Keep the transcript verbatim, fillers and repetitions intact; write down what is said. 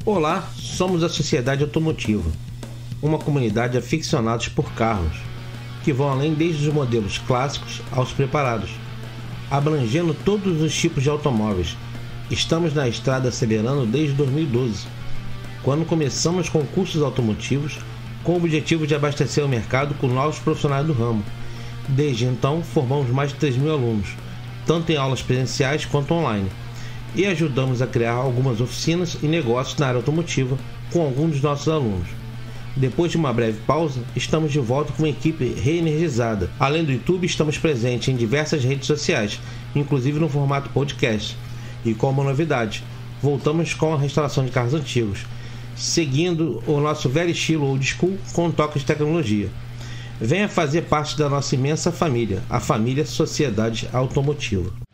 Olá, somos a Sociedade Automotiva, uma comunidade de aficionados por carros, que vão além desde os modelos clássicos aos preparados, abrangendo todos os tipos de automóveis. Estamos na estrada acelerando desde dois mil e doze, quando começamos com cursos automotivos com o objetivo de abastecer o mercado com novos profissionais do ramo. Desde então, formamos mais de três mil alunos, tanto em aulas presenciais quanto online, e ajudamos a criar algumas oficinas e negócios na área automotiva com alguns dos nossos alunos. Depois de uma breve pausa, estamos de volta com uma equipe reenergizada. Além do YouTube, estamos presentes em diversas redes sociais, inclusive no formato podcast. E com uma novidade, voltamos com a restauração de carros antigos, seguindo o nosso velho estilo old school com um toque de tecnologia. Venha fazer parte da nossa imensa família, a família Sociedade Automotiva.